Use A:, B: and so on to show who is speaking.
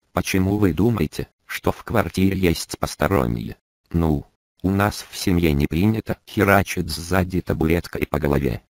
A: Почему вы думаете, что в квартире есть посторонние? Ну, у нас в семье не принято херачить сзади табуреткой по голове.